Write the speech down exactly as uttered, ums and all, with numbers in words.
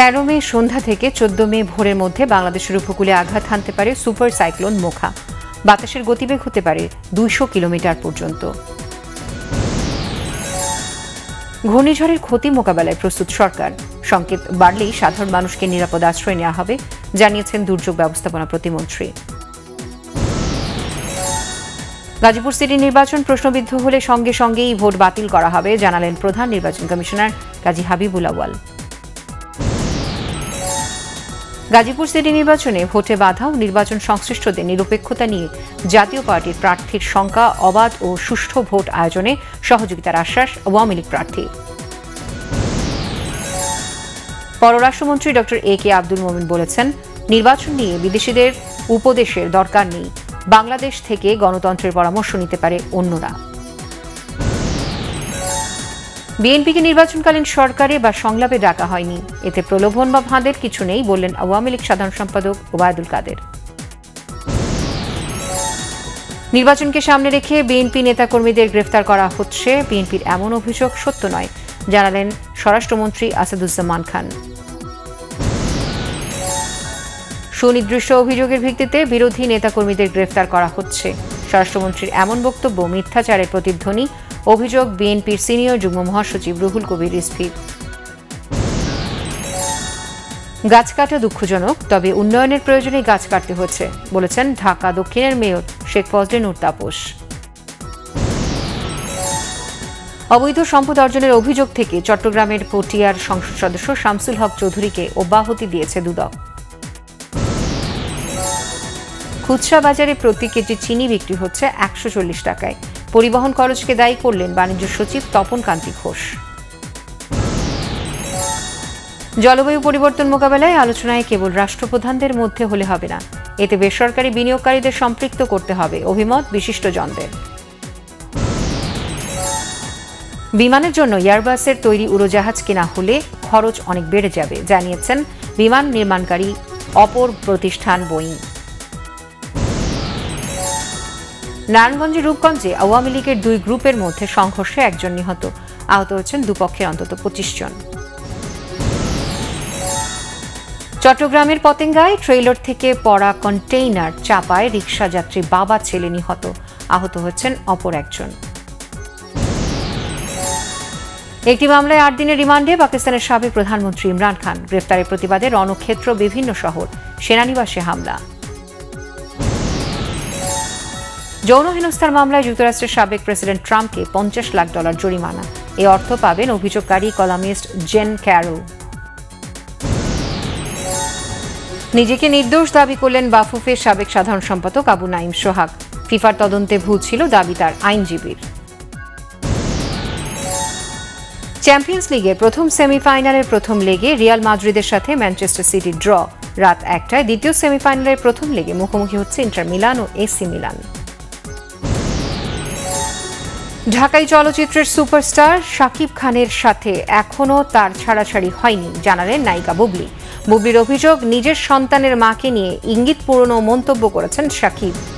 তেরো মে সন্ধ্যা থেকে চোদ্দ মে ভোরের মধ্যে বাংলাদেশের উপকূলে আঘাত হানতে পারে সুপার সাইক্লোন মোখা। বাতাসের গতিবেগ হতে পারে দুইশো কিলোমিটার পর্যন্ত। ঘূর্ণিঝড়ের ক্ষতি মোকাবেলায় প্রস্তুত সরকার। সংকেত বাড়লেই সাধারণ মানুষকে নিরাপদ আশ্রয় নেওয়া হবে, জানিয়েছেন দুর্যোগ ব্যবস্থাপনা প্রতিমন্ত্রী। গাজীপুর সিটি নির্বাচন প্রশ্নবিদ্ধ হলে সঙ্গে সঙ্গেই ভোট বাতিল করা হবে, জানালেন প্রধান নির্বাচন কমিশনার কাজী হাবিবুল আউয়াল। গাজীপুর সিটি নির্বাচনে ভোটে বাধা ও নির্বাচন সংশ্লিষ্টদের নিরপেক্ষতা নিয়ে জাতীয় পার্টির প্রার্থীর সংখ্যা অবাধ ও সুষ্ঠু ভোট আয়োজনে সহযোগিতার আশ্বাস আওয়ামী লীগ প্রার্থী। পররাষ্ট্রমন্ত্রী ডক্টর এ কে আব্দুল মোমিন বলেছেন, নির্বাচন নিয়ে বিদেশিদের উপদেশের দরকার নেই, বাংলাদেশ থেকে গণতন্ত্রের পরামর্শ নিতে পারে অন্যরা। বিএনপিকে নির্বাচনকালীন সরকারে বা সংলাপে ডাকা হয়নি, এতে প্রলোভন বা ফাঁদের কিছু নেই বললেন আওয়ামী লীগ সাধারণ সম্পাদক ওবায়দুল কাদের। নির্বাচনকে সামনে রেখে বিএনপি নেতাকর্মীদের গ্রেফতার করা হচ্ছে, বিএনপির এমন অভিযোগ সত্য নয়, জানালেন স্বরাষ্ট্রমন্ত্রী আসাদুজ্জামান খান। সুনির্দিষ্ট অভিযোগের ভিত্তিতে বিরোধী নেতাকর্মীদের গ্রেফতার করা হচ্ছে। স্বরাষ্ট্রমন্ত্রীর এমন বক্তব্য মিথ্যাচারের প্রতিধ্বনি, অভিযোগ বিএনপির সিনিয়র যুগ্ম মহাসচিব রুহুল কবির রিজভীর। গাছ কাটা দুঃখজনক, তবে উন্নয়নের প্রয়োজনে গাছ কাটতে হচ্ছে, বলেছেন ঢাকা দক্ষিণের মেয়র শেখ ফজলে নূর তাপস। অবৈধ সম্পদ অর্জনের অভিযোগ থেকে চট্টগ্রামের পটিয়ার সংসদ সদস্য শামসুল হক চৌধুরীকে অব্যাহতি দিয়েছে দুদক। খুচরা বাজারে প্রতি কেজি চিনি বিক্রি হচ্ছে একশো চল্লিশ টাকায়। পরিবহন খরচকে দায়ী করলেন বাণিজ্য সচিব তপন কান্তি ঘোষ। জলবায়ু পরিবর্তন মোকাবেলায় আলোচনায় কেবল রাষ্ট্রপ্রধানদের মধ্যে হলে হবে না, এতে বেসরকারি বিনিয়োগকারীদের সম্পৃক্ত করতে হবে, অভিমত বিশিষ্টজনদের। বিমানের জন্য এয়ারবাসের তৈরি উড়োজাহাজ কেনা হলে খরচ অনেক বেড়ে যাবে, জানিয়েছেন বিমান নির্মাণকারী অপর প্রতিষ্ঠান বোয়িং। নারায়ণগঞ্জের রূপগঞ্জে আওয়ামী লীগের দুই গ্রুপের মধ্যে সংঘর্ষে একজন নিহত, আহত হচ্ছেন দুপক্ষের অন্তত পঁচিশ জন। চট্টগ্রামের পতেঙ্গায় ট্রেইলর থেকে পড়া কন্টেইনার চাপায় রিকশা যাত্রী বাবা ছেলে নিহত, আহত হচ্ছেন অপর একজন। একটি মামলায় আট দিনের রিমান্ডে পাকিস্তানের সাবেক প্রধানমন্ত্রী ইমরান খান, গ্রেফতারের প্রতিবাদে রণক্ষেত্র বিভিন্ন শহর, সেনানিবাসে হামলা। যৌন হেনস্থার মামলায় যুক্তরাষ্ট্রের সাবেক প্রেসিডেন্ট ট্রাম্পকে পঞ্চাশ লাখ ডলার জরিমানা, এই অর্থ পাবেন অভিযোগকারী কলামিস্ট জেন ক্যারো। নিজেকে নির্দোষ দাবি করলেন বাফুফের সাবেক সাধারণ সম্পাদক আবু নাইম সোহাগ, ফিফার তদন্তে ভুল ছিল দাবি তার আইনজীবীর। চ্যাম্পিয়ন্স লিগের প্রথম সেমিফাইনালের প্রথম লেগে রিয়াল মাদ্রিদের সাথে ম্যানচেস্টার সিটি ড্র, রাত একটায় দ্বিতীয় সেমিফাইনালের প্রথম লেগে মুখোমুখি হচ্ছে ইন্টার মিলান ও এসি মিলান। ঢাকাই চলচ্চিত্রের সুপারস্টার শাকিব খানের সাথে এখনও তার ছাড়াছাড়ি হয়নি, জানালেন নায়িকা বুবলি। বুবলির অভিযোগ, নিজের সন্তানের মাকে নিয়ে ইঙ্গিতপূর্ণ মন্তব্য করেছেন শাকিব।